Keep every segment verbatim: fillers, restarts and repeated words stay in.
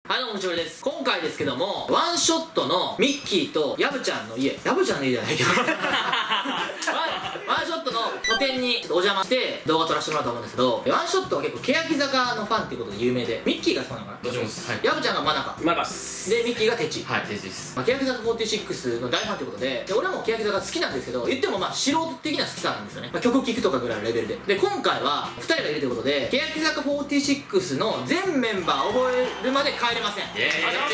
はい、どうも、みちおです。今回ですけども、ワンショットのミッキーとヤブちゃんの家、ヤブちゃんの家じゃないけど、ワンショットの個店にお邪魔して動画撮らせてもらったと思うんですけど、ワンショットは結構欅坂のファンっていうことで有名で、ミッキーがそうなのかな、 どっちもです。はい。 ヤブちゃんが真中。 真中っす。 で、ミッキーがテチ。 はい、テチです。 まあ、欅坂フォーティシックスの大ファンということで、で俺も欅坂好きなんですけど、言ってもまあ素人的な好きさなんですよね。まあ、曲聴くとかぐらいのレベルで。で、今回はふたりがいるということで、欅坂フォーティシックスの全メンバー覚えるまで帰れません。イエーイ。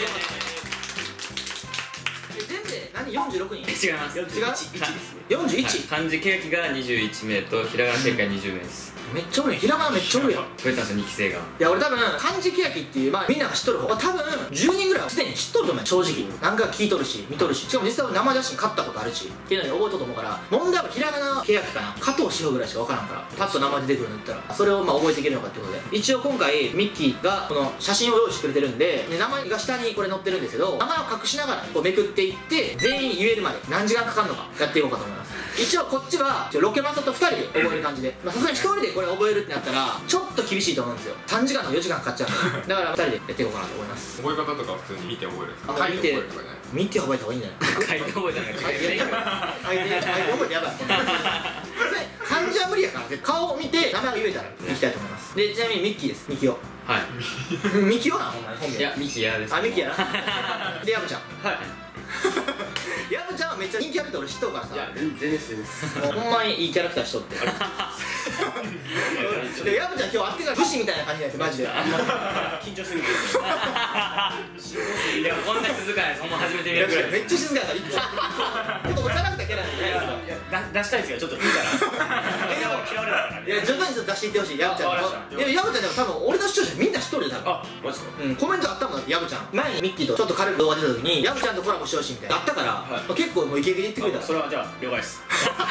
全部で何よんじゅうろくにん？違います。違う？いちですね。よんじゅういち？ 漢字欅がにじゅういちめいとひらがな欅がにじゅうめいです。 めっちゃ多い。ひらがなめっちゃ多いよ。 増えたんですよ、にきせいが。 いや俺多分漢字欅っていう、まあみんなが知っとる方、多分じゅうにんぐらいはすでに知っとると思うよ、正直。なんか聞いとるし見とるし、しかも実際生写真買ったことあるしっていうのに覚えとると思うから、問題はひらがな欅かな、加藤志保ぐらいしか分からんから、パッと名前出てくるの言ったらそれをまあ覚えていけるのかってことで、一応今回ミッキーがこの写真を用意してくれてるんで、で名前が下にこれ載ってるんですけど、名前を隠しながらこうめくっていって全員言えるまで何時間かかるのかやっていこうかと思います。一応こっちはロケマスターとふたりで覚える感じで、さすがにひとりでこれ覚えるってなったらちょっと厳しいと思うんですよ。さんじかんとかよじかんかかっちゃうので、だからふたりでやっていこうかなと思います。 覚え方とか普通に見て覚えるんですか？ 書いて覚えるとかじゃない？見て覚えた方がいいんじゃない？ 書いて覚えたら書いて書いて書いて覚えてやばい。漢字は無理やから、顔を見て名前を言えたらいきたいと思います。で、ちなみにミッキーです。ミキオ。 はい。 ミキオな、ほんまに本名。 いや、ミキヤです。 あ、ミキヤな。で、ヤブちゃん。 はい。 ヤブちゃんはめっちゃ人気あるって俺知っとるからさ。 いや、全然です。 ほんまにいいキャラクターしとって。で、ヤブちゃん今日会ってから武士みたいな感じになってマジで緊張する。いや、こんな静かないです。ほんま初めて見るぐらい。 めっちゃ静かやからいつもちょっとおちゃらくたキャラなんで。 出したいですよ、ちょっといいから。 いや、徐々にちょっと出していってほしい、ヤブちゃん。いや、ヤブちゃんでも多分俺の視聴者みんな知っとるよ、多分。あ、マジですか？うん、コメントあったもんだって、ヤブちゃん。前にミッキーとちょっと軽く動画出た時にヤブちゃんとコラボしてほしいみたいなあったから、結構もうイケイケで言ってくれた。 それはじゃあ了解です。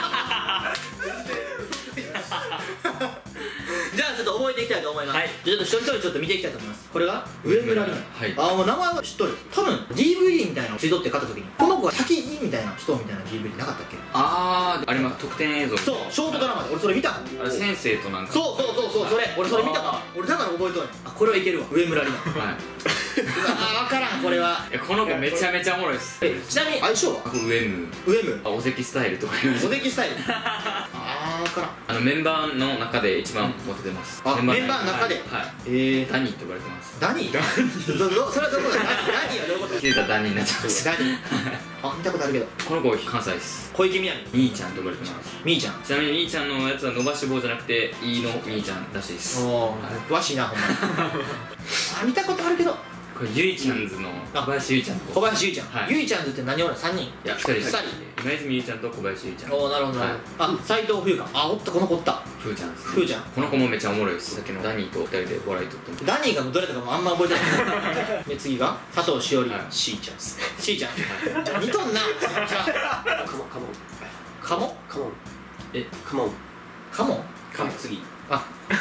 じゃあちょっと覚えていきたいと思います。 はい、 ちょっと一人一人ちょっと見ていきたいと思います。これが上村里奈。 はい。 ああ、もう名前は知っとる。多分 ディーブイディー みたいなのをついとって買った時に、この子は滝井みたいな人みたいな ディーブイディー なかったっけ？ あー、あります。特典映像。 そう、ショートドラマで俺それ見た。 あれ先生となんか。 そうそうそうそう、それ俺それ見たから、俺だから覚えとる。あ、これはいけるわ、上村里奈。はい。うわ、分からんこれは。 いや、この子めちゃめちゃおもろいです。 え、ちなみに相性はウエム、 ウエム、 お関スタイルとか言う。 お関スタイル。ああ、分からん。 あのメンバーの中で一番モテてます。 あ、メンバーの中で。 はい。 えー、 ダニーって呼ばれてます。 ダニー？ダニー？それはどこだ？ダニーはどういうこと？ 気づいたらダニーになっちゃうんですよ。 ダニー。あ、見たことあるけど。 この子関西です。 小池みなみ。 みーちゃんと呼ばれてます。 みーちゃん。 ちなみにみーちゃんのやつは伸ばし棒じゃなくていいのみーちゃんらしいです。 おお、詳しいなほんまに。あ、見たことあるけど。 これゆいちゃんズの小林ゆいちゃんと小林ゆいちゃん。 はい。 ゆいちゃんズって何おる？さんにん？いや、ふたりです。 ふたり。 今泉ゆいちゃんと小林ゆいちゃん。 おお、なるほどなるほど。あ、斉藤冬香。あ、おった、この子おった。 ふーちゃんですね。 ふーちゃん。 この子もめっちゃおもろいです。さっきのダニーとふたりで笑いとってます。 ダニーがどれとかもあんま覚えてない。で、次が佐藤しおり。 しーちゃんです。 しーちゃん。似とんな。じゃあカモカモカモカモンえカモンカモンカモン次。あああ、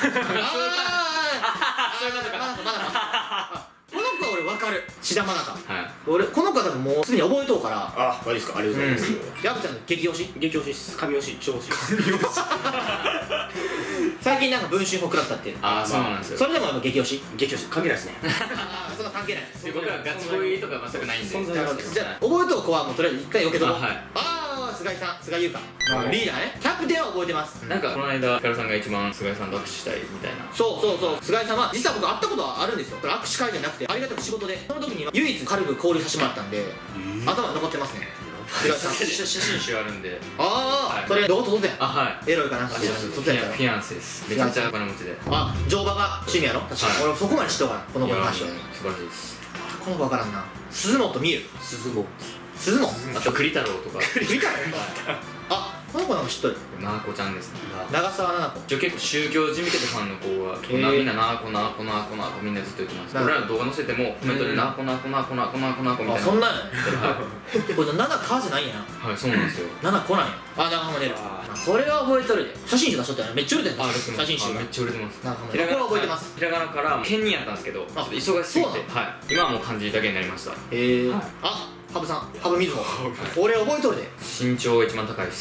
そういうことか。まだかまだか。この子は俺分かる。志田愛菜。はい。俺この子は多分もうすでに覚えとうから。 あ、マジですか。ありがとうございます。 ヤブちゃんの激推し？ 激推しです。神推し、超推し。神推し。 最近なんか文春法食らったって。 ああ、そうなんですよ。 それでもやっぱ激推し？ 激推し関係ないですね。 ああ、そんな関係ない。 僕らガチ恋とか全くないんで。 じゃあ覚えとう子はもうとりあえず一回避けとこう。 はい。 ああ、菅井さん、菅井優香。リーダーね。キャプテンは覚えてます。 なんかこの間ヒカルさんが一番菅井さんと握手したいみたいな。 そうそうそう、菅井さんは実は僕会ったことはあるんですよ。これ握手会じゃなくてありがたく仕事で、その時に唯一軽く交流させてもらったんで頭に残ってますね。菅井さん写真集あるんで。 ああ、それどこ撮ったやん。 あ、はい。 エロいかなんかして撮ったやん。 フィアンセです。めちゃめちゃお金持ちで。 あ、乗馬が趣味やろ。確かに俺そこまで知っとうから、この子の話を。 素晴らしいです。 この子分からんな。鈴本美優。 鈴本。 鈴本。 あと栗太郎とか。 栗太郎。あ、この子なんか知っとる。 なあこちゃんですね。 長澤奈々子。 一応結構宗教じみてたファンの子はみんななあこなあこなあこなあこみんなずっと言ってます。俺らの動画載せてもコメントでなあこなあこなあこなあこなあこなあこみたいな。 あ、そんなんやね。これななかじゃないんやな。 はい、そうなんですよ。 ななこなんや。あ、長浜出る。これは覚えとるで。写真集出しとったよね。めっちゃ売れてる。 あ、 写真集めっちゃ売れてます。 長浜出る。これは覚えてます。 ひらがなから兼任やったんですけど、ちょっと忙しすぎて、はい。今はもう漢字だけになりました。 へえ。あ、羽生さん、羽生瑞穂。俺覚えとるで。 身長が一番高いです。 あ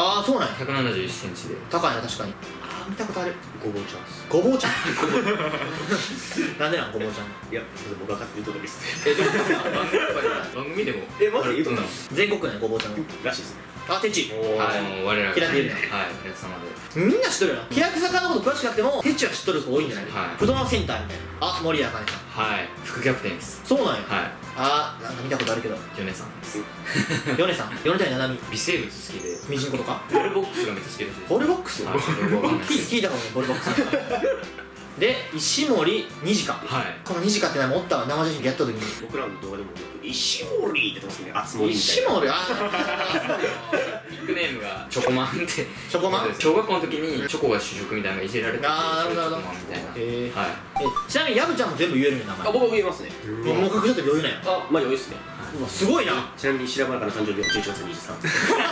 ああそうなんや。 ひゃくななじゅういっセンチで高いな確かに。ああ見たことある。 ごぼうちゃんです。 ごぼうちゃんなんでなんごぼうちゃん。 いや、それ僕が勝手に言うとだけですね。 えでも番組でもえ、マジで言うとったの全国内ごぼうちゃん。 らしいですね。 あテチ。 はいもう我らが平手友梨はい皆様でみんな知っとるよな。欅坂のこと詳しくなくてもテチは知っとる子多いんじゃない。 はい不動のセンターみたいな。あ森谷茜さん。 はい副キャプテンですそうなんや。 はあなんか見たことあるけど。 い米さんですヨネさん米谷七海微生物好きでミジンコとか。 ボールボックスがめっちゃ好きらしいですボールボックスはいよくわかんないです聞いたかもねボールボックスで石森虹香。 はいこの虹香って名前おったわ。生写真でやった時に僕らの動画でもよく石森って言ってますね。あつ森みたいな。 石森あニックネームがチョコマンってチョコマン。 小学校の時にチョコが主食みたいなのがいじられててあーなるほどなるほどチョコマンみたいなえーはいえちなみにヤブちゃんも全部言えるんや名前。 あ、僕は言えますね。 もう隠しとって余裕なんや。 あ、まあ余裕ですね。 うわすごいな。 ちなみに白村から誕生日はじゅういちがつにじゅうさん。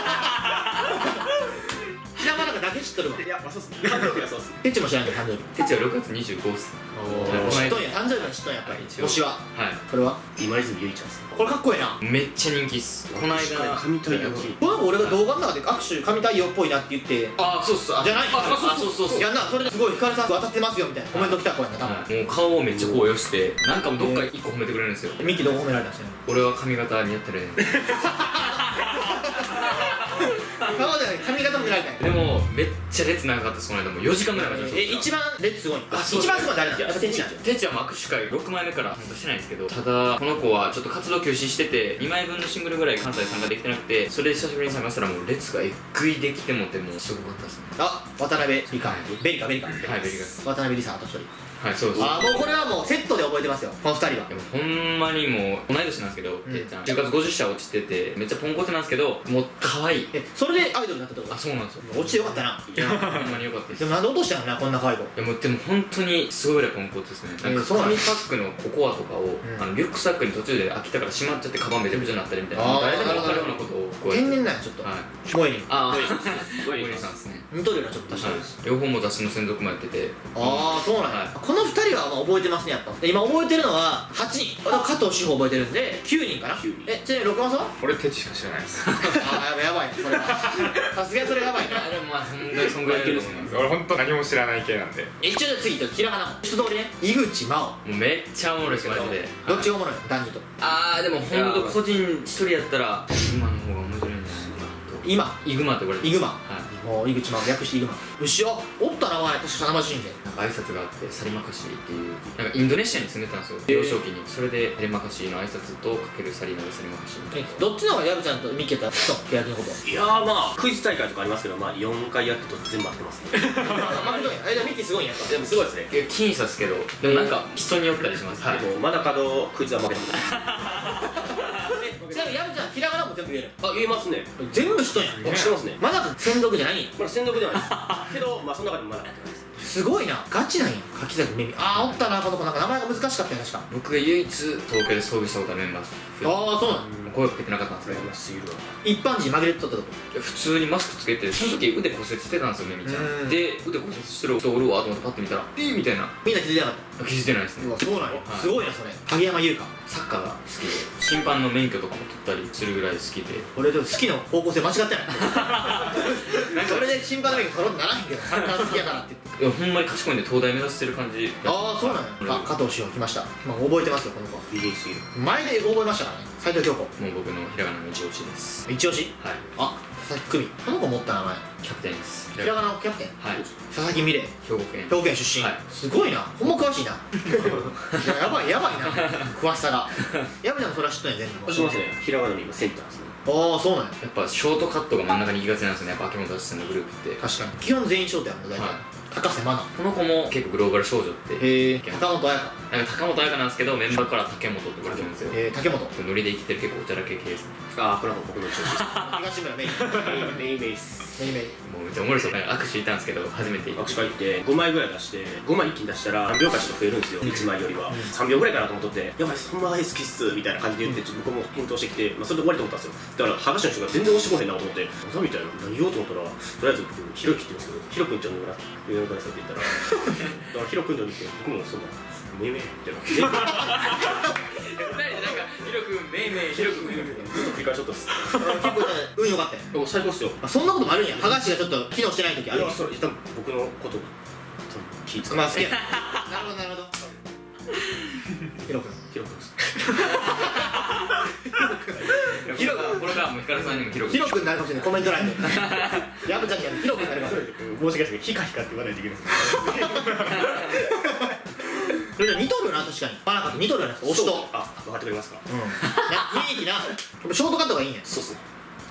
平間なんかだけ知っとるわ。 いや、まあそうっすね。誕生日はそうっすね。 テチも知らんけど誕生日。 テチはろくがつにじゅうごっすはい知っとんや。誕生日は知っとんややっぱり。 一応推しははいこれは今泉ゆいちゃんですね。 これかっこいいな。 めっちゃ人気っすこの間神対応これなんか俺が動画の中で握手神対応っぽいなって言ってあーそうっすあじゃないあそうそうそうそういやんなそれですごいヒカルさん当たってますよみたいなコメント来た子やな多分。 はいもう顔をめっちゃこうよしてなんかもうどっか一個褒めてくれるんですよミキどこ褒められたんですよ。 俺は髪型似合ってる顔じゃない髪型褒められたんや。 でもめっちゃ列長かったですこの間もうよじかんぐらいまでえ一番列すごいん。 あそう一番すごいの誰なんやっぱテチなんや。 テチはもう握手会ろくまいめから参加してないんですけどただこの子はちょっと活動休止しててにまいぶんのシングルぐらい関西参加できてなくてそれで久しぶりに参加したらもう列がえっぐいできてもってもうすごかったですねあ渡辺理香はいベリカベリカはいベリカ渡辺理さんあと一人。 はいそうですあもうこれはもうセットで覚えてますよこのふたりは。 でもほんまにもう同い年なんですけど、 んてっちゃん就活ごじゅっしゃ落ちててめっちゃポンコツなんですけどもう可愛いえそれでアイドルになったってことあそうなんですよ落ちてよかったな。 いやほんまによかったですでもなんで落としたのなこんな可愛い子。 いやもうでも本当にすごいぐらいポンコツですねなんかえーそうなん紙パックのココアとかを、 んあのリュックサックに途中で飽きたからしまっちゃってカバンめちゃくちゃになったりみたいなあー誰でも分かるようなことをこうやって天然なんやちょっとはい萌えにああすごいゴリさんですね似とるよなちょっと確かに。 両方も雑誌の専属もやっててああそうなんや、 はいこのふたりはまあ覚えてますねやっぱ。で今覚えてるのははちにん。加藤志保覚えてるんできゅうにんかな。 きゅうにんえちなみに六マスは俺テチしか知らないですあーやばいやばいなそれはさすがにそれやばいな。 あでもまあそんぐらいそんぐらいいけると思います俺本当何も知らない系なんでえ一応じゃあ次ひらがなも一通りね。井口真央もうめっちゃおもろいですマジでどっちががおもろいのダニーと。 ああでもほんと個人一人やったら今の方が面白いんじゃないかなと今イグマって呼ばれてイグマはいもう井口真央略してイグマ。後ろおったなお前確か生写真で。 なんか挨拶があってサリマカシーっていうなんかインドネシアに住んでたんですよ幼少期にそれでサリマカシーの挨拶とかけるサリナでサリマカシーみたいえなどっちの方がヤブちゃんとミケタそう欅のこといやーまあクイズ大会とかありますけど、まあよんかいやってと全部合ってますね。 負けとんや。えじゃあミキすごいんやっぱ。 でもすごいですね。 いや僅差ですけどでもなんか人によったりしますはいでもまだかどクイズは負けたことない。 えちなみにヤブちゃんひらがなも全部言える。 あ、言えますね。 全部知っとんや。 あ、知ってますね。 まだ専属じゃないんや。 まだ専属ではないですけど、まあその中でもまだ合ってないです。 すごいなガチなんや柿崎めみ。ああおったなこの子なんか名前が難しかったよ確か。 僕が唯一東京で遭遇したことあるメンバーですああそうなん声かけてなかったんですけど羨ましすぎるわ。 一般人紛れてとったとこ。 いや普通にマスクつけてその時腕骨折してたんですよねみちゃうんんで腕骨折してる人おるわと思ってパッて見たらえーみたいなみんな気づいてなかっ気づいてないですねた。うわそうなんや、 はいすごいなそれ。影山優香サッカーが好きで審判の免許とかも取ったりするぐらい好きで俺でも好きな方向性間違ってないなんかそれで審判の免許取ろうとならへんけどサッカー好きやからって言って。 いやほんまに賢いんで東大目指してる感じああそうなんや。あ加藤志保来ました。まあ覚えてますよこの子は。 美人すぎる。 前で覚えましたからね斉藤京子もう僕のひらがなの一押しです一押し。 はいあ佐々木久美この子持った名前キャプテンですひらがなのキャプテンはい佐々木美玲兵庫県兵庫県出身、 はいすごいなほんま詳しいないややばいやばいな詳しさがやぶちゃんもそれは知ったんや全部。 知ってますね。ひらがなの今センターですね。 ああそうなんや。 やっぱショートカットが真ん中に行きがちなんですよねやっぱ秋元康さんのグループって確かに基本全員ショートやもん大体、 はい高瀬真奈。 この子も結構グローバル少女ってへえ高本彩香。 なんか高本彩香なんですけどメンバーから竹本って言われてるんですよえー、竹本ノリで生きてる結構おちゃらけ系ですねあー、これは僕の調子です。 東村メイメインベース。 メイメイもうめっちゃおもろいですよ握手いたんですけど初めて行って握手会行ってごまいぐらい出してごまい一気に出したら何秒かちょっと増えるんですよいちまいよりは、 うんさんびょうぐらいかなと思っとってやばいそんな絵好きっすみたいな感じで言ってちょっと僕も返答してきて、まあ、それで終わりと思ったんですよだから剥がしの人が全然押してこへんなと思って何みたいな何言おうと思ったらとりあえず僕ひろゆきって言うんですけどひろくんちゃんの裏上のくださいって言ったらだからひろくんちゃんに言って僕もそんなめいめいみたいな二人でなんか「ヒロ君めいめい」 ひろくんいるずっと繰り返しとったっす。 結構運良かったよ。 お最高っすよ。 あ、そんなこともあるんや。剥がしがちょっと機能してない時あるんや。 いやそれ多分僕のこと多分気ぃ使う。 まあ好きや。なるほどなるほど。ヒロ君。 ヒロ君です。 ヒロ君これからもヒカルさんにもヒロ君ヒロ君になるかもしれない。コメント欄で。ヤブちゃんにはヒロ君になるかもしれない。 申し訳ないですけどヒカヒカって言わないといけないです。 それで似とるよな確かに。バナカと似とるよな。推しと。 あ、分かってくれますか。 うん。雰囲気な。ショートカットがいいんや。 そうっすね。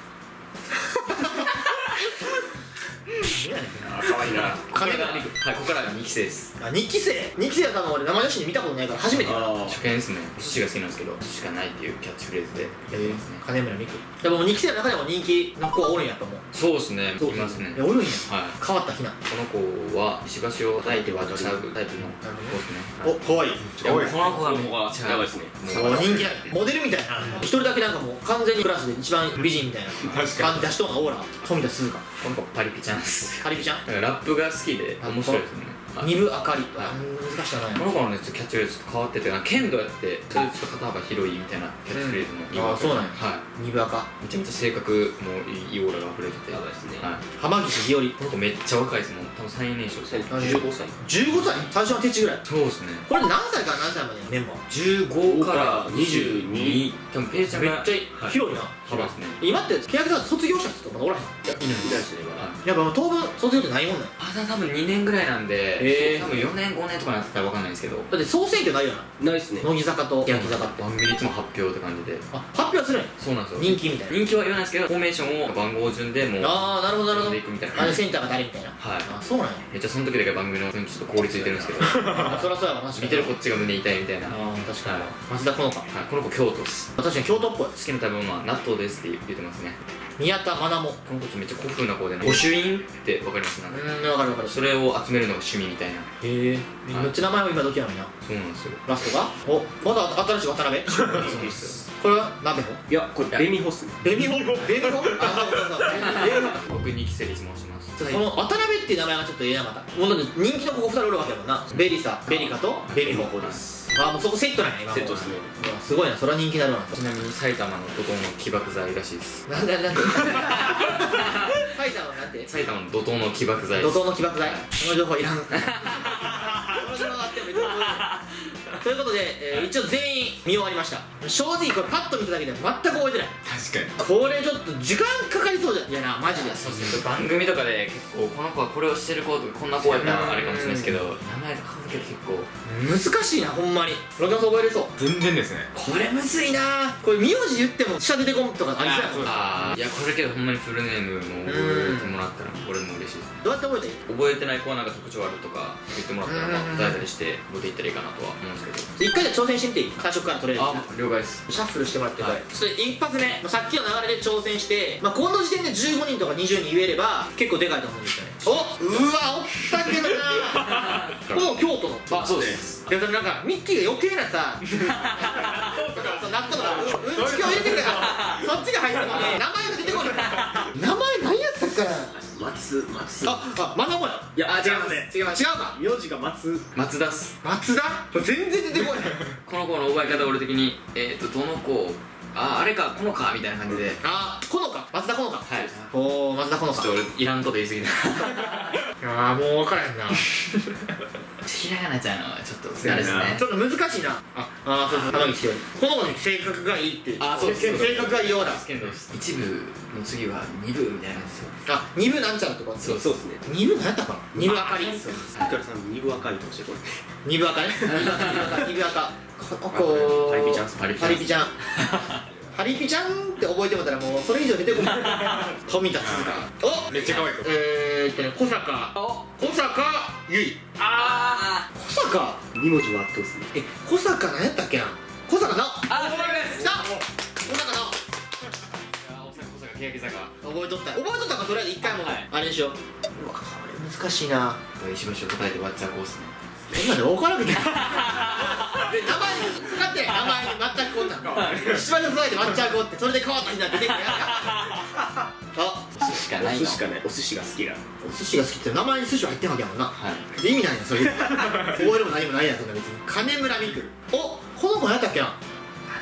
何やねん。 あ、可愛いな。 金が。 はい、ここからがにき生ですあ、にき生。にき生は多分俺生写真で見たことないから初めてやな。 あ初見ですね。お寿司が好きなんですけど寿司しかないっていうキャッチフレーズでやってますね。 金村美久。でもにき生の中でも人気の子はおるんやと思う。 そうですね、いますね。 いやおるんや。 はい、 変わったひな。 この子は石橋を叩いて割っちゃうタイプの子ですね。 お、可愛い。 いや、この子がめっちゃやばいですね。 もう人気ないモデルみたいな一人だけなんかもう完全にクラスで一番美人みたいな感じ出しとんがオーラ富田鈴香この子パリピちゃんです。 カリピちゃんだからラップが好きで面白いですね。はい、 二部あかりはいあ難しいなこの子のね、ちょっとキャッチフレーズちょっと変わってて、剣道やってそれでちょっと肩幅広いみたいなキャッチフレーズのうんあーそうなんやは二部赤い、めちゃめちゃ性格もいいオーラが溢れてて、 やばいですね。 はい、 浜岸ひよりこの子めっちゃ若いですもん。多分最年少です。 じゅうごさい。 じゅうごさい最初の手ちぐらいそうですね。 これ何歳から何歳までのメンバーじゅうごからにじゅうに、多分ペイちゃんがめっちゃ広いな幅ですね。 今って欅坂卒業した人とかまだおらへんいや、いないいないですね、まだ。 やっぱもう当分卒業ってないもんなんあ、だ多分にねんぐらいなんで、 へー多分よねんごねんとかなってたら分かんないですけど、 だって総選挙ないよなないですね。 乃木坂と欅坂って番組でいつも発表って感じで。 あ発表するんやそうなんですよ。 人気みたいな人気は言わないですけど、フォーメーションを番号順でもうああなるほどなるほどでいくみたいなあ感じで。 れセンターが誰みたいなはい。 あそうなんやめっちゃその時だけ番組の雰囲気ちょっと凍りついてるんですけど、 あそりゃそうやわ確かに見てるこっちが胸痛いみたいな。はああ確かにはい松田好花い、この子京都っす。 確かに京都っぽい好きな食べ物は納豆ですって言ってますね。 宮田愛もこの子めっちゃ古風な子でね、御朱印って分かりますなんかうーん分かる分かるそれを集めるのが趣味みたいな。 へえめっちゃ名前は今時やのになそうなんですよ。 ラストがおまだ新しい渡辺そうですこれは鍋ほいや、これベミホっすね。 ベビホベビホあそうそうそうベビホ僕にき生で質問します。 この渡辺っていう名前がちょっとええなまたもうだって人気の子ふたりおるわけやもんなベリサベリカとベビホこうです。 あもうそこセットなんや今セットですね。 うわすごいなそれは人気だろうなちなみに埼玉の怒涛の起爆剤らしいです。 なんでなんで埼玉のなんて埼玉の怒涛の起爆剤怒涛の起爆剤この情報いらんこの情報があっても別に覚えてないということで、えー一応全員見終わりました正直これパッと見ただけで全く覚えてない確かにこれちょっと時間かかりそうじゃんいやなマジでそうですね、番組とかで結構この子はこれをしてる子とかこんな子やったらあれかもしれないですけど、名前とかだけで結構難しいなほんまにロケマス覚えれそう全然ですね。 これむずいなこれ名字言っても下出てこんとかありそうやもんなああ、いやこれけどほんまにフルネームも覚えてもらったらこれも嬉しいです。 どうやって覚えたらいい覚えてない子はなんか特徴あるとか言ってもらったらまあ伝えたりして覚えていったらいいかなとは思うんですけど。 一回で挑戦してみていい最初から取れるあ、了解です。 シャッフルしてもらってこれ、 はいちょっと一発目まあさっきの流れで挑戦して、まあ、この時点でじゅうごにんとかにじゅうにん言えれば結構でかいと思うんですよねおうわおったけどなもう京都のあ、そうです。 でもなんかミッキーが余計なさそう納豆とかうんうんちきを入れてくからそっちが入ってもね名前が出てこない名前何やったっけな松、松。 ああまだもやいや、 あ違い違いますね。 ます違う違うか名字が松。 松田っす。 松田これ全然出てこないこの子の覚え方俺的にえっとどの子、あ、あれかこのかみたいな感じで。 あこのか松田このかはい。 おお松田このかちょっと俺いらんこと言い過ぎた。 ああもう分からへんなひらがなちゃんのはちょっとあれですね。 ちょっと難しいなああそうそう浜岸よりこの子に性格がいいってあ、そうです。 せ性格がいいようだ剣道です。一部の次は二部みたいな感じですよ。 あ二部なんちゃらとかそうそうですね。 二部何やったかな二部あかりそうです。 ヒカルさん、二部赤いとしてこれ。 二部赤ね二部赤この子パリピちゃんパリピパリピちゃんパリピちゃんって覚えてもたらもうそれ以上出てこない富田鈴香おめっちゃ可愛い子。 えーっとね小坂お、 小坂ゆいあ小坂二文字は圧倒ですね。 え小坂何やったっけな小坂なあ、あ、正解です。 な小坂な大阪大阪欅坂。 覚えとった覚えとったからとりあえず一回もはいあれにしよううわこれ難しいな石橋を叩いて割っちゃうコースね。 今で分からなくてで名前にかかってない名前に全くこんなん石橋の叩いて割っちゃう子ってそれで変わった日なんて出てくるやんかあお寿司しかないの。 お寿司かね、お寿司が好きな。 お寿司が好きって名前に寿司は入ってんわけやもんなはい。 意味ないやんそれ覚えるも何もないやんそんな別に金村美久おこの子何やったっけな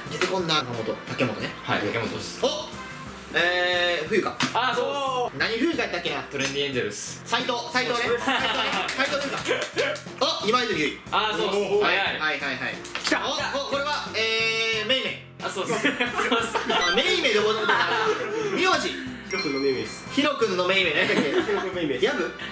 出てこんな中本竹本ね。 はい竹本ですおえー冬か。 ああそう何冬かやったっけな。 トレンディエンジェルス斎藤斎藤ね斎藤ね斎藤冬か。お今泉優衣。 ああそうはい早いはいはいはい。来た。おおこれはえーメイメイ。 あそうですそうですあメイメイで覚えてた。名字ヒロ君のメイメイですヒロ君のメイメイね。 ヒロ君のメイメイヤブ。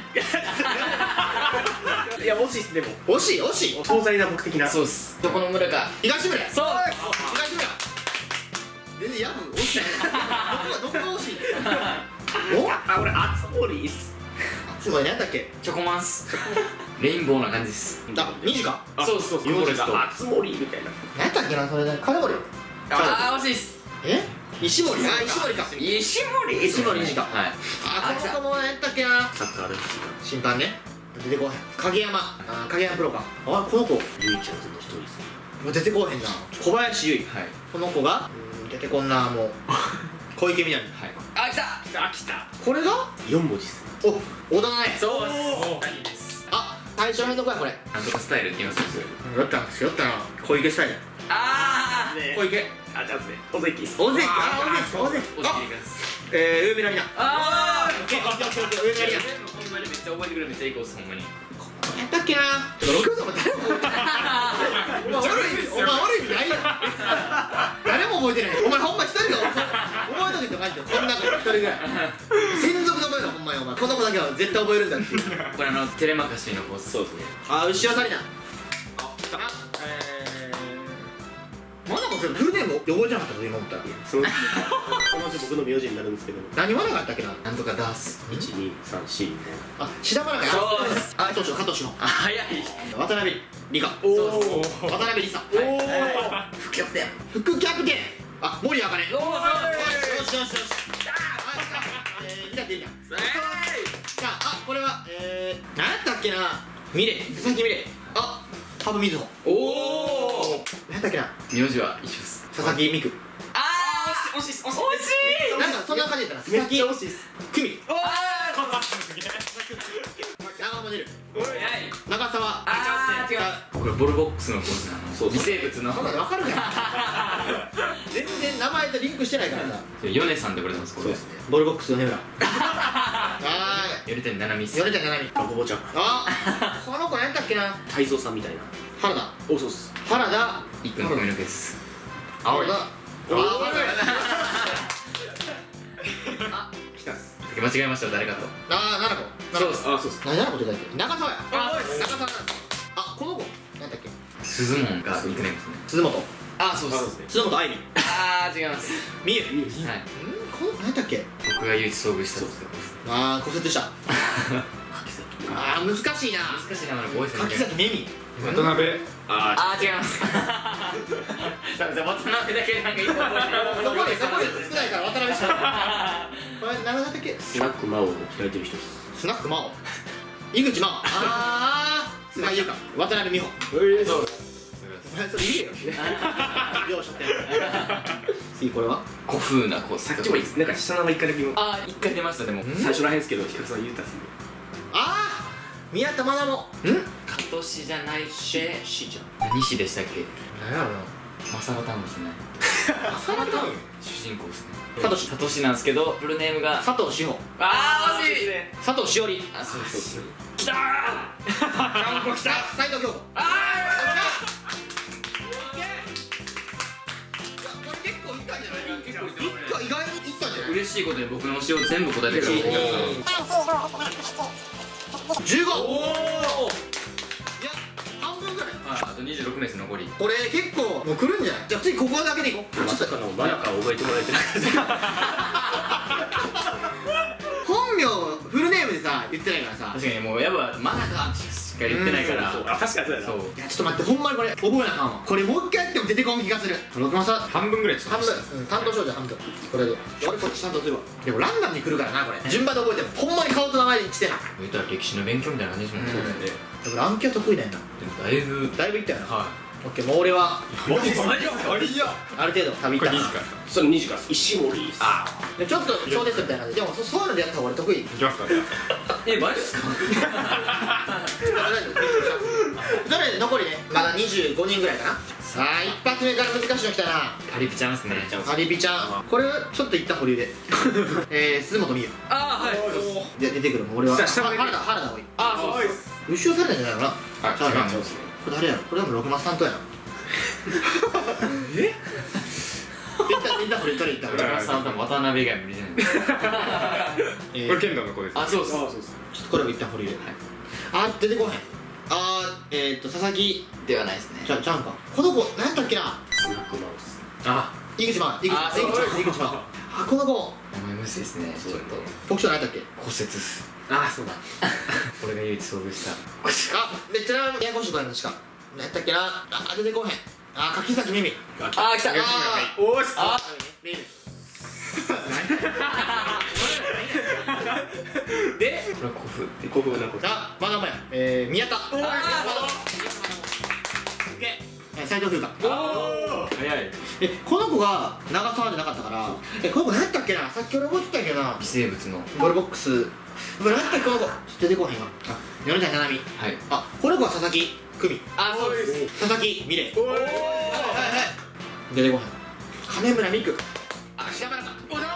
いや惜しいっすでも惜しい惜しい。 壮大な僕的なそうですどこの村か東村。 そう東村。全然ヤブ惜しい。どこがどこが惜しい。おあ俺熱森っすつまり何だっけ。 チョコマンスレインボーな感じですあ二時か。 そうそうそう名字フォレストが熱森みたいな何だっけなそれね。金森。 ああ惜しいっすえ石森。あ石森か。 石森石森二時か。 はいあこの子も何だっけな。 サッカーです審判ね。出てこへん。影山。あ影山プロか。あこの子ゆいちゃんずの一人です出てこへんな。小林優衣。 はいこの子がうん出てこんなもう小池みなみ。 はいあ来たあ来たこれがよん文字っすお小田ね。 そうですあ最初の辺の子やこれ。 なんとかスタイルって言いますよやったやったな。小池スタイル。 あね小池。 あじゃあですね尾関っす大関。ああ大関。大関。あお尻がすえー上村里奈。 あオッケーオッケーオッケーオッケー上村里奈。 全部ほんまにめっちゃ覚えてくれるめっちゃいい子ですほんまにやったっけな。ろくさんも誰も覚えてない。お前悪い意味お前悪い意味ないよ。誰も覚えてない。お前ほんま一人が覚えとけってマジでこんな子一人ぐらい。専属で覚えろほんまにお前。この子だけは絶対覚えるんだっていう。 これあのテレマカシーのコースそうですねあ牛尾紗理奈。あ来た。えーまだこれフルネーム覚えてなかったぞ今思ったら。 そのそのうち僕の名字になるんですけど何まだがあったっけな。 なんとかダースいちにさんよんみたいなあ志田愛菜か。 そうですあ加藤加藤志保。 あ早い渡辺理香。 おそうお渡辺理沙。 お副キャプテン副キャプテン。あ森茜。よおおそうしよしよしよし。えー見たっていいんだ。さああこれはえー何やったっけな。ミレ佐々木ミレ。あ羽生瑞穂。 おお何やったっけな。 名字は一緒です佐々木美久。 ああ惜しい惜しい惜しいなんかそんな感じだったな。 め佐々木っちゃ惜しいっす久美。 お長濱ねる。 早い長澤。 あー違うこれボルボックスのコースなのそう微生物のそんなの分かるから全然名前とリンクしてないからさ。 ヨネさんって呼ばれてますこれボールボックスの根村。あヨネタに七海っーす米田七海。 ラコボちゃんあこの子何やったっけな。 泰造さんみたいな原田。 おそうっす原田。 一分髪の毛です青田。あおーー来たっす間違えました誰かとあー奈々子。 そうっすあそうっす何奈々子って書いてる。長澤や。 あ長澤なんだ。あこの子何だっけ。 鈴門がニックネームですね鈴本。 あそうあそうっすね鈴本愛理。 あー違いますみゆ。 いいっすはいんこの子何だっけ。 僕が唯一遭遇したんですよあー骨折した。 柿崎あー難しいな。 難しい名前のボイス柿崎めみ。 渡辺ああー違います多分渡辺だけなんか一個覚えてるどこでどこで少ないから渡辺しか。これ何だったっけ。 スナックマオを開いてる人っすスナック真央。井口真央。ああ菅井優香。渡辺美穂。 そうお前それ言えよ。両者店。次これは古風なコースさっきもいいっすなんか下の名前一回だけ言うあー一回出ましたでも最初らへんですけどヒカルさん言ったっすねああ宮田愛も。んカトシじゃないってしーちゃん何市でしたっけ何やろな。 マサラタウンですね浅田タウン。 主人公ですねサトシ。 サトシなんですけどフルネームが佐藤志保。 あー惜しい佐藤しおり。 あそうですきたー。韓国きた。斉藤京子。 あこれ結構いったんじゃない。 結構いってますね一回意外にいったんじゃない。 嬉しいことに僕の推しを全部答えてくれるじゅうご。 おおいや半分ぐらい。 はいあとにじゅうろく名です残りこれ結構もう来るんじゃない。じゃあ次ここだけでいこう。 まさかのマヤカを覚えてもらえてない本名フルネームでさ言ってないからさ。 確かにもうやっぱマナカしか言ってないからそうあ確かにそうやなそういやちょっと待ってほんまにこれ覚えなあかんわ。これもう一回やっても出てこん気がする。僕もさ半分ぐらい半分、うん、担当少女半分これで俺こっち担当するわ。でもランダムに来るからなこれ順番で覚えてもほんまに顔と名前してな。 言ったら歴史の勉強みたいな感じですもんねうんそうですねでも暗記は得意だよな。 でもだいぶだいぶいったよな。 はオッケーもう俺はマジっすかマジっすかあれいやある程度旅行これったな。 にじからそれにじから石森っすあでちょっと小テストみたいな感じで。でもそそういうのでやった方が俺得意。 いきますかえマジっすか大丈夫。じとりあえず残りねまだにじゅうごにんぐらいかな。さあ一発目から難しいのきたな。 パリピちゃんですね。 パリピちゃんこれちょっといった保留でえー鈴本美優ああはい。 で出てくるもん俺は下下原田原田多い。 ああそうはい後ろされたんじゃないかな。 あさあ違います。 これ誰やろ。これでもろくマス担当やな。えいったいった保留取りいった保留。 浦さんと渡辺以外無理じゃない。 えーこれ剣道の子です。 あそうです。 ちょっとこれもいった保留で。あ出てこへん。あーえーっと佐々木ではないですね。 じゃじゃんかこの子何やったっけな。 スナックマウス。 あ、 井口真井口あ井口真井口真あこの子名前むずいですね。ちょっと特徴何やったっけ。 骨折っす。 あそうだ。 俺が唯一遭遇した。 あめっちゃややこしい子やな確か。何やったっけな。あ出てこへん。あ柿崎美美。 ああ来た。 あおーし。 あ美美でこれは古墳って古風な子。 あまだまやえー宮田。おー斉藤風花。 早い。 えこの子が長澤じゃなかったからえこの子何やったっけな。さっき俺覚えてたんやけどな。 微生物のボールボックスこれ何やったっけこの子出てこへんわ。あ米谷七海。 はい。 あこの子は佐々木久美。 あそうです。 佐々木美玲。 おー。 はいはいはい出てこへん。金村美久。あ白村か。おだ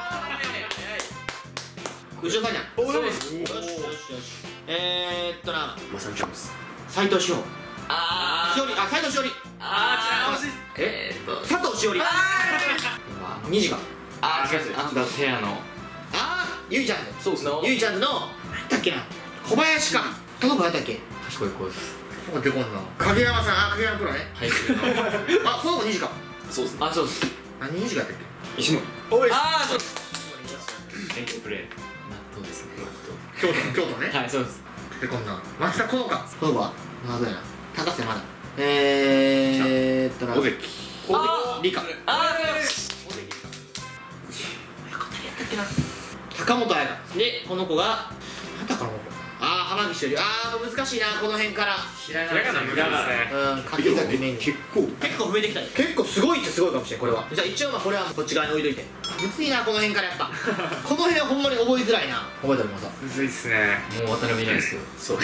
後ろさんじゃん。 そうです。 よしよしよし。えーっとなまさにそうです。 斉藤志保。 あしおりあ斉藤しおり。 あー違う。えーっと佐藤しおり。 今虹が。 あー違う違う。あのペアのあーゆいちゃんズ。 そうですね。 ゆいちゃんズの何だっけな小林か。この子何だっけ。 賢い子です。 こ出こんな。影山さんあ影山プロね。 はい。 あこの子虹か。 そうですね。 あそうです。 何虹かやったっけ。 石森。 おい。 ああそうです。レッグプレイ。納豆ですね。 京都京都ね。 はいそうです。 でこんな松田好花。この子は謎やな。高瀬まだ。えーっとな尾関。 あ理科。 ああそうです。 高本彩香でこの子が何だかなこの子。ああ浜岸よりああ難しいなこの辺から。 知らひらがな無理ですね。 うん柿崎メイン結構。 結構増えてきたね。結構すごいってすごいかもしれんこれは。じゃあ一応まあこれはこっち側に置いといて。むずいなこの辺からやっぱこの辺はほんまに覚えづらいな。覚えたりもさむずいっすね。 もう渡辺いないですよ。 そうです。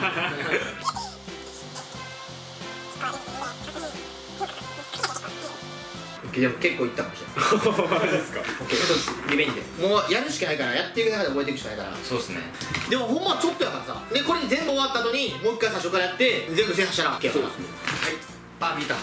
でも結構いったかもしれないマジですか。 オッケーちょっとリベンジでもうやるしかないからやっていく中で覚えていくしかないから。 そうですね。 でもほんまちょっとやからさでこれで全部終わった後にもう一回最初からやって全部制覇したら OK やから。 そうですね。 はいあ見た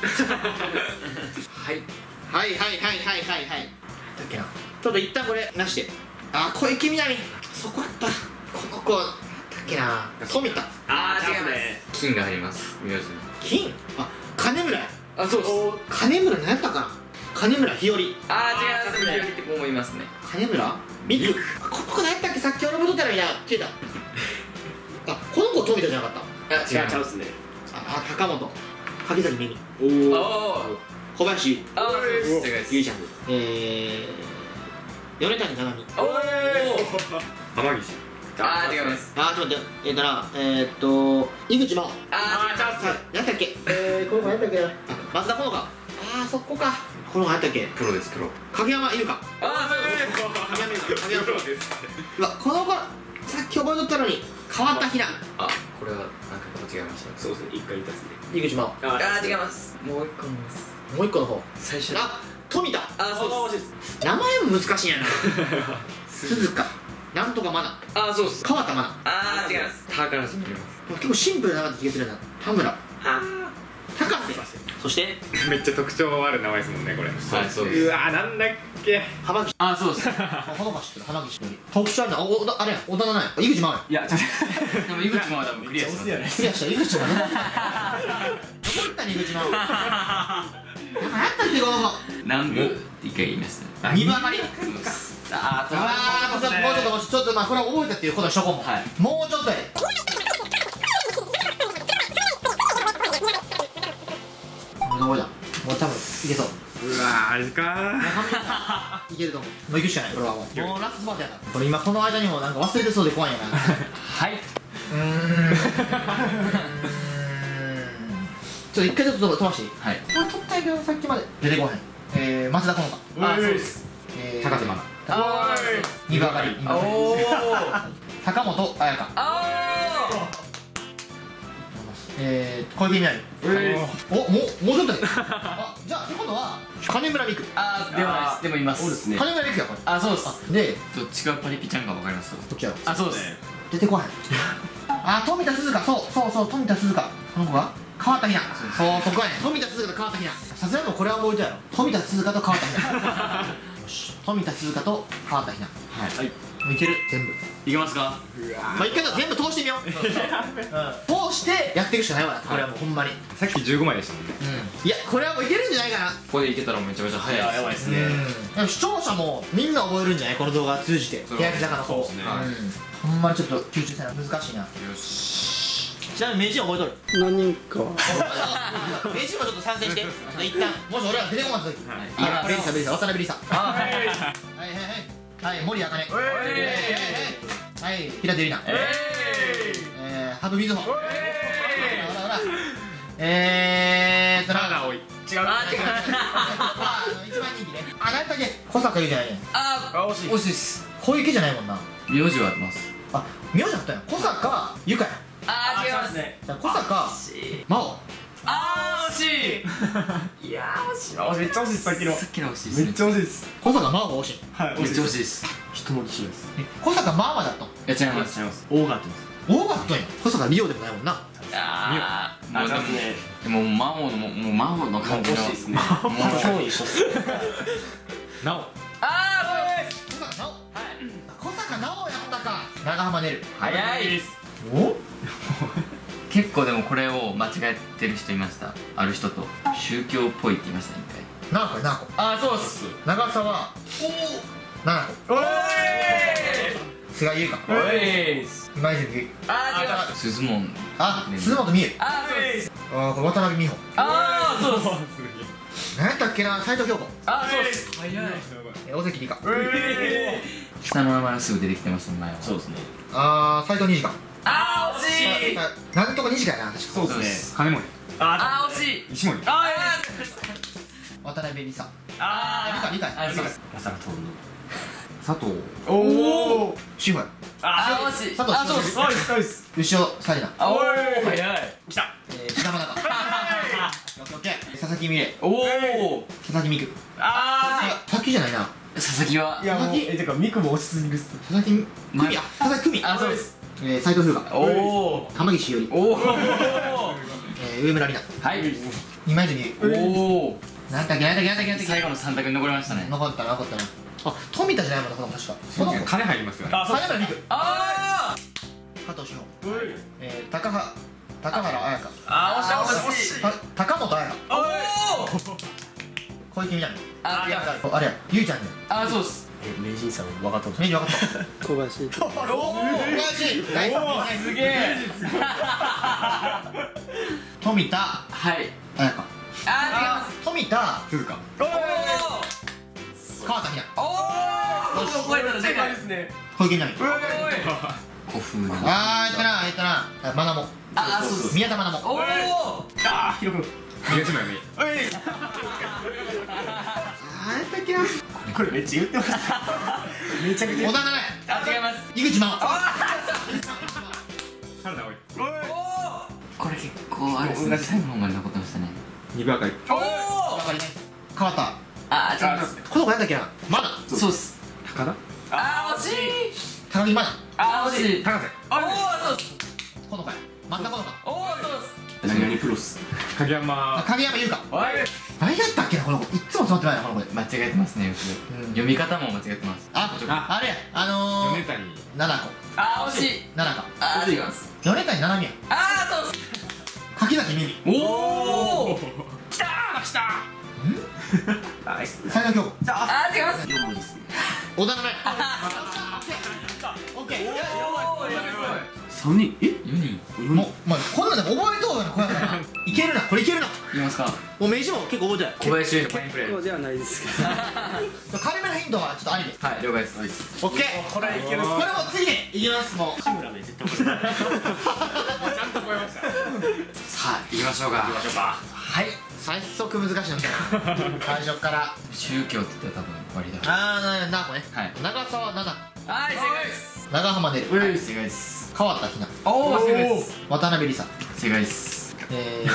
はいはいはいはいはいはいはいだっけなちょっと一旦これなしで。あ小池みなみそこやったこの子だっけな富田。 あー違います金が入ります。名字に。 金あ金村や。 あそうです。 金村何やったかな。金村日和。 あー違います。日和って子もいますね。 金村ミク。あこの子何やったっけさっき俺戻ったらみんな消えた。あこの子富田じゃなかった。 あ違います。 チャンスね。 あ高本柿崎美美おお。 あ小林ああそうです。違います。 ゆいちゃんズえー米谷七海。 おお。 浜岸。 ああ違います。 あーちょっと待ってえーとなえーっと井口真央。 ああチャンス。 何やったっけえーこの子何やったっけな。あ松田好花。ああそこか。この子何やったっけ。 プロですプロ。 影山優香。 ああそうです。 影山優香影山プロ。 です。 うわこの子さっき覚えとったのに変わったひな。 あこれはなんか間違えました。 そうですね。一回立つね。 井口真央。 あああ違います。もう一個あります。 もう一個の方最初の。 あ富田。 あそうです。 名前も難しいんやな鈴鹿なんとかマナああそうです。 川田マナああ違います。タから始まります。 結構シンプルななって気がするな。田村あ高瀬そしてめっちゃ特徴ある名前ですもんねこれ。 はいそうです。 うわーなんだっけ。 浜岸。 あそうです。 この子知ってる浜岸のり特殊あるな。おおあれや小田ない井口真央や。 いやちょっとでも井口もまだクリアしてますね。 クリアした井口真央ねどこ行ったん井口真央なんかやったっけこの子。 南部って一回言いましたね。 二分上がり。 あああもうちょっともうちょっともうちょっとまあこれは覚えたっていうことにしとこうもはいもうちょっとやで覚えたもう多分いけそううわーあれかいけると思う。もう行くしかないこれはもうもうラストスパートやからこれ今この間にもなんか忘れてそうで怖いんやなはいうーんうーんちょっと一回ちょっと飛ばしていい。 はい。 これ取ったけどさっきまで出てこへん。えー、松田好花。 あそうです。 えー高瀬真奈。 あー二分上がり二分上がりおお高本彩香。 あえー、小池美波。お、もう、もうちょっとであ、じゃあってことは金村美久。 あーでもないです。でもいます。 そうですね。 金村美久やこれ。 あ、そうです。 で、 どっちがパリピちゃんかわかります？ どっちやろあ、そうです。 出てこないあ、富田鈴香。そうそうそう、富田鈴香。この子が川田ひな。そう、そこやね。富田鈴香と川田ひな。さすがにもうこれは覚えてやろ。富田鈴香と川田ひなよし、富田鈴香と川田ひな。 はい。 いける、全部。 いけますか？ まあ一回全部通してみよう。うん、通してやっていくしかないわな、これはもうほんまに。 さっきじゅうごまいでしたもんね。 うん、いや、これはもういけるんじゃないかな。 ここでいけたらめちゃめちゃ早いです。 やばいですね。 でも視聴者もみんな覚えるんじゃない、この動画通じて。 そう欅坂の子。 そうですねうん、ほんまにちょっと集中せな難しいな。 よし。 ちなみに名人覚えとる？ 何人かは名人もちょっと参戦して。一旦もし俺ら出てこなかった時。 はいあ、ベリーさん、ベリーさん、渡辺ベリーさん。 あ、はい。 はいはいはいはい、森茜。はいはい、平手里奈。えー、羽生瑞穂。ほらほら。えーっとな。 多い。 違う。あ、違う。 あ、一番人気ね。あ、何だっけ、小坂優じゃないねん。 あ、惜しい。惜しいです。 小池じゃないもんな。 名字はあります。 あ、名字だったんや。小坂優香や。 あ、違います。 じゃあ小坂真央。 あー、惜しい。 いやー惜しいあめっちゃ惜しいですさっきのさっきの惜しいですめっね。 ちゃ惜しいです小坂真央が惜しい。 はいめっちゃ惜しいです。 一文字しないですえ、小坂真央だったん。 いや、違います。違います。 大がってます大かったんや。小坂リオでもないもんな。 あー、もうでもねでも魔王のもう魔王の感じの。 惜しいですね。 もうそう一緒っす。 なお。 あー、 小坂直央。小坂直央やったか。長浜ねる。 早い。 お？ 結構でもこれを間違えてる人いました。ある人と宗教っぽいって言いましたね、一回。 ななこやなこ。 あー、そうっす。 長澤。おななこ。 おい菅井優香。 おい。 今泉優。 あー、違う。鈴門。 あ、鈴本美優。 あー、そうです。 あ、これ渡辺美穂。 あー、そうです。 何やったっけな、斉藤京子。 あー、そうです。早い。 え、尾関里香。 下の名前はすぐ出てきてます前は。 そうですね。 あー、斉藤虹香。 あー、惜しい。 なんとか虹香やな、確か。 そうですね金森。 あー、惜しい。 石森。 あ渡辺梨沙。 あ理科理科あ、そうです。 まさか通るの。 佐藤。 おお志保や。 あー、惜しい。 佐藤あ、そうです。 ナイスナイス牛尾紗理奈。 あ、おー、早い。 来たえー、志田真中。オッケーオッケー。佐々木美玲。 おお。 佐々木美久。 あ佐々木じゃないな。 ー、佐々木は。 いやもうえてかミクも落ちすぎるっす佐々木久美や。佐々木久美。 あ、そうです。 えー、斉藤風雅。 おお。 浜岸伊織。 おお。 えー、上村里奈。 はい。 今泉優。 おお。 なんだっけなんだっけなんだっけなんだっけ。 最後の三択に残りましたね。 残ったな残ったな。あ、富田じゃないもんな、この子確か。その子。 金入りますよね。 あそう金村美久。 あ加藤志保。 おいえー、高は高原彩香。 あ。あ、惜しい。 た高本彩香。 おお。 小池美波。 あ、いや。 あれや、ゆいちゃんね。 あ、そうです。 え、名人さん分かったんですメニュー分かった。 小林おお。 小林ナイスすげえ。 富田はい。 彩香。 あ富田鈴鹿。 ー、違います。 川田ひな。 おお。おお。覚えたらでかい。 ですね小池美波。 古風な。 あー、えっとな、えっとな、まなも。 あ、そうです。 宮田まなも。 おお。 あーヒロ君東村美。 あー、えっとっけな。 これめっちゃ言ってましためちゃくちゃ小田七あ、違います。 重井口真央。 春菜葵。 これ結構あれですね。最後の方まで残ってましたね。 二部あかり。 おお。 わかりね。川田。 あ、違います。 この子なんだっけな。まな。 そうっす。 高田。 あー、惜しい。 高木まな。 あー、惜しい。 高瀬。 おお、そうっす。 この子や。松田この子。 おお、そうっす。 何々プロス。 影あ、 山。 影山優香。 おい。 何やったっけな、この子。いっつも詰まってないな、この子で。 間違えてますね、よく。 うん読み方も間違えてます。 あ、 ああれや。あのー、 米谷。 七子。 あー、惜しい。 七香。 あー、違います。 米谷七海や。 あー、そうっす。 柿崎美美。 おお。きたー。きたナイス斉藤京子。 あー、違います。 四文字ですね。 小田七オッケー。 三人。え？ よにん。 もう、まあ、こんなんでも覚えとうよな、これ。いけるな、これいけるな。 いきますか。 もう名刺も結構覚えてない。 小林優のファインプレー。 そうではないですけど軽めのヒントはちょっとありで。 はい、了解です。 オッケー。 これいけるこれも次でいきます、もう。 志村め絶対覚えてない。 ちゃんと覚えました。 さあ、行きましょうか。行きましょうか。 はい。早速難しいの来たな。最初から。 宗教って言ったら多分割りだ。 あー、な、なこね。 はい。 長澤奈々。 はい、正解です。 長浜ねる。 はい、正解です。 川田ひな。 おお、正解です。 渡辺梨沙。 正解です。 えー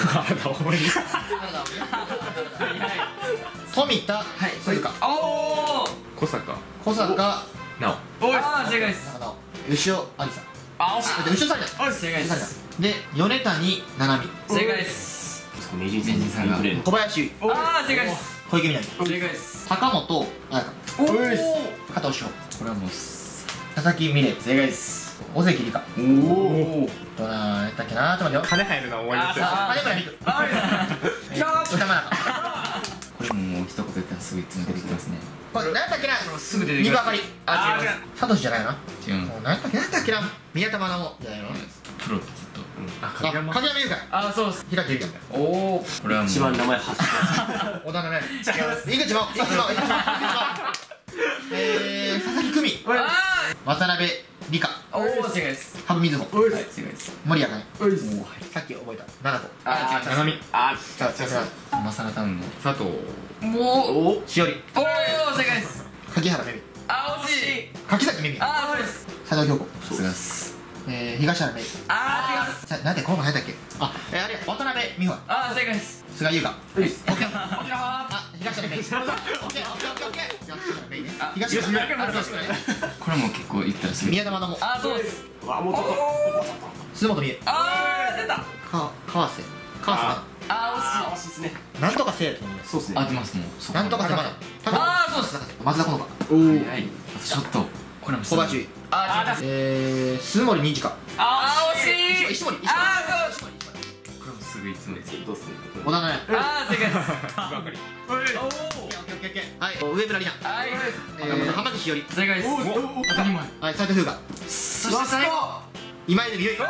富田はい鈴鹿おお小坂小坂なおあー正解です中野牛尾ありさんあ惜しい牛尾さんじゃん正解ですで米谷七海正解です名人戦名人さんがインフレー小林優衣あー正解です小池みなみ正解です高本彩香おお加藤志保これはもう佐々木美玲正解です尾関里香おおどうなやったっけなちょっと待ってよ金入るの思い出すよあ金村美久あえー歌間中これももう一言言ったらすぐいつも出てきますねこれ何やったっけなすぐ出てきます二分あかりあ違いますサトシじゃないな違うもう何やったっけ何やったっけな宮田真奈緒じゃないのプロってずっとあ影山優香あそうです平木優香おおこれはもう一番名前発して小田のね違います井口真央井口真央井口真央井口真央えー佐々木久美あ渡辺理香ーおお正解です羽生瑞穂はい正解です森谷茜おいさっき覚えた七子あー七海あさあ違う違うマサラタウンの佐藤もうおしおりおお正解です柿原めみあ惜しい柿崎めみあそうです佐藤京子さすがですえー東原めいあー違いますさなんでこの子何やったっけあえーあれや渡辺美穂あー正解です菅優香ういっすオッケーあ東原めいオッケーオッケーオッケーオッケー東原めいねあ東原めい東原めいあそうですねこれも結構言ったらすぐ宮田真奈もあーそうですわもうちょっと鈴本美恵あー出たか川瀬川瀬あー惜しい惜しいですねなんとかせいやと思いますそうですね合ってますもうそこなんとかせまだあーそうです松田好花おおはいちょっとこれも小林優あー違いますえー鈴森虹香あー惜しい石森石森あー石森石森これもすぐいつもですどうすね小田奈々 あー正解ですばかりおいオッケーオッケーオッケーはい上村里奈はいえー浜口しおり正解です当たり前はい斉藤風雅そして最後今泉結衣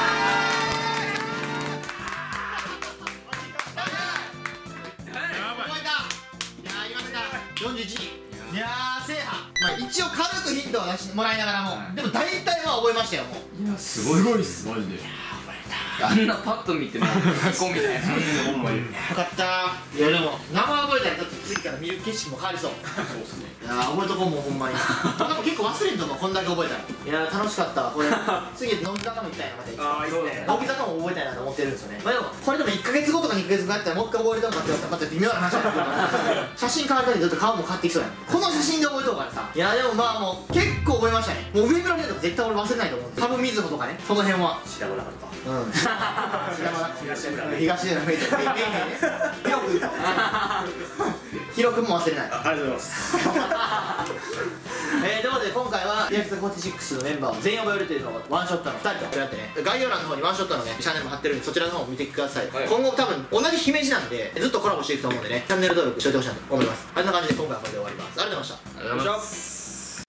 覚えたいやー今出たよんじゅういちいやー制覇まあ一応軽くヒントを出してもらいながらもでも大体は覚えましたよもういやすごいごいっすマジであんなパッと見てもうここみたいなほんまによかったーいやでも名前覚えたらだって次から見る景色も変わりそうそうですねいやー覚えとこうもうほんまにでも結構忘れんとここんだけ覚えたらいやー楽しかったわこれ次乃木坂も行きたいなまた行きたいああいいですね乃木坂も覚えたいなと思ってるんですよねまあでもこれでもいっかげつごとかにかげつごやったらもう一回覚えれたのかって言われたらまた微妙な話だけど写真変わるたびにずっと顔も変わってきそうやんこの写真で覚えとうからさいやでもまあもう結構覚えましたねもう上村麗とか絶対俺忘れないと思うんで多分瑞穂とかねその辺は知らなかったうん知らな東村東村メイトメイメイねヒロ君とヒロ君も忘れないあありがとうございますえー、ということで今回は欅坂フォーティシックスのメンバーを全員覚えるというのをワンショットのふたりとやってね概要欄の方にワンショットのねチャンネルも貼ってるんでそちらの方も見てください、 はい今後多分同じ姫路なんでずっとコラボしていくと思うんでねチャンネル登録しておいてほしいなと思いますあんな感じで今回はこれで終わりますありがとうございましたありがとうございます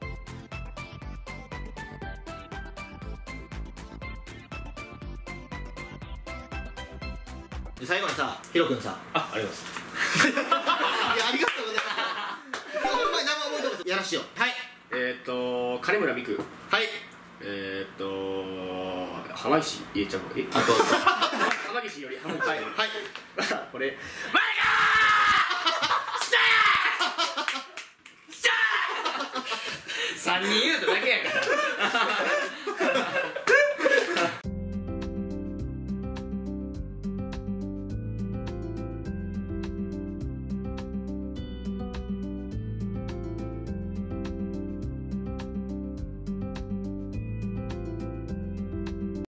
で最後にさヒロ君さあありがとうございますいやありがとうございますほんまに生覚えたことやらしようはいえっと金村美久はいえっと浜岸家ちゃんえあと浜岸より浜岸はいはいこれさんにん言うただけやから